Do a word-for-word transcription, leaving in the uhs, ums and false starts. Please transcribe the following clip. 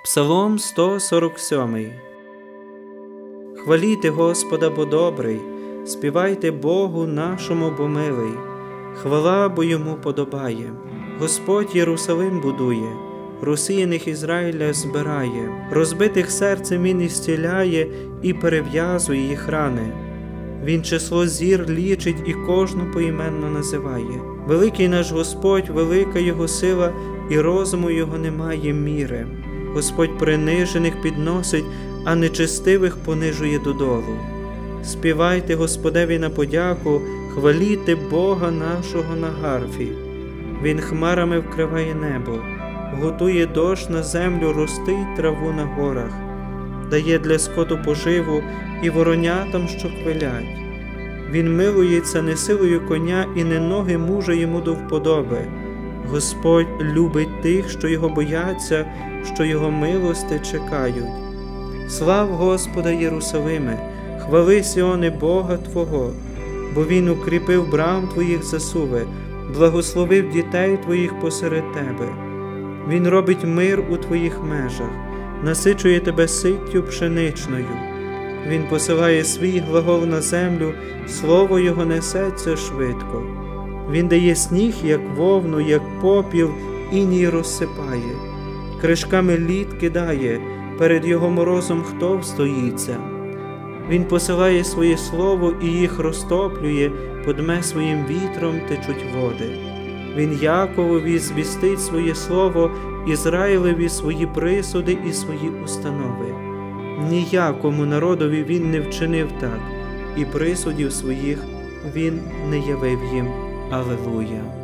Псалом сто сорок сьомий. Хваліте Господа, бо добрий, співайте Богу нашому, бо милий. Хвала, бо йому подобає. Господь Єрусалим будує, розсіяних Ізраїля збирає, розбитих серцем він ісціляє і перев'язує їх рани. Він число зір лічить і кожну поіменно називає. Великий наш Господь, велика його сила, і розуму його немає міри. Господь принижених підносить, а нечестивих понижує додолу. Співайте Господеві на подяку, хваліте Бога нашого на гарфі. Він хмарами вкриває небо, готує дощ на землю, ростить траву на горах, дає для скоту поживу і воронятам, що квилять. Він милується не силою коня і не ноги мужа йому до вподоби. Господь любить тих, що його бояться, що його милости чекають. Слав Господа, Єрусалиме, хвали Сіоне Бога Твого, бо Він укріпив брам Твоїх засуви, благословив дітей Твоїх посеред Тебе. Він робить мир у Твоїх межах, насичує Тебе ситтю пшеничною. Він посилає свій глагол на землю, слово Його несеться швидко. Він дає сніг, як вовну, як попіл, іній розсипає. Кришками лід кидає, перед його морозом хто встоїться. Він посилає своє слово і їх розтоплює, подме своїм вітром течуть води. Він Яковові звістить своє слово, Ізраїлеві свої присуди і свої установи. Ніякому народові він не вчинив так, і присудів своїх він не явив їм. Алілуя!